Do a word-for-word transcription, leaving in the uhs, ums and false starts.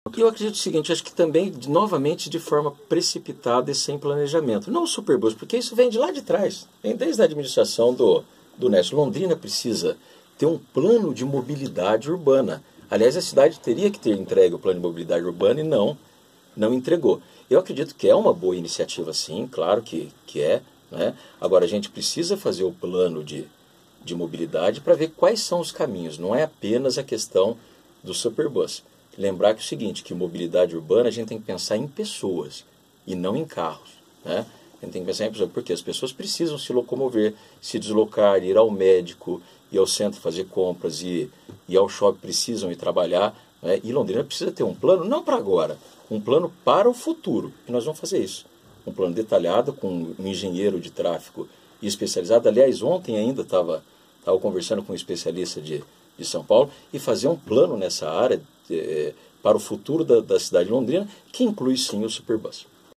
E eu acredito o seguinte, acho que também, novamente, de forma precipitada e sem planejamento. Não o Superbus, porque isso vem de lá de trás. Vem desde a administração do, do Nécio. Londrina precisa ter um plano de mobilidade urbana. Aliás, a cidade teria que ter entregue o plano de mobilidade urbana e não, não entregou. Eu acredito que é uma boa iniciativa, sim, claro que, que é. Né? Agora, a gente precisa fazer o plano de, de mobilidade para ver quais são os caminhos. Não é apenas a questão do Superbus. Lembrar que é o seguinte, que mobilidade urbana a gente tem que pensar em pessoas e não em carros. Né? A gente tem que pensar em pessoas, porque as pessoas precisam se locomover, se deslocar, ir ao médico, ir ao centro fazer compras, e ir ao shopping, precisam ir trabalhar. Né? E Londrina precisa ter um plano, não para agora, um plano para o futuro. E nós vamos fazer isso. Um plano detalhado com um engenheiro de tráfego especializado. Aliás, ontem ainda estava estava conversando com um especialista de, de São Paulo e fazer um plano nessa área eh, para o futuro da, da cidade de Londrina, que inclui sim o Superbus.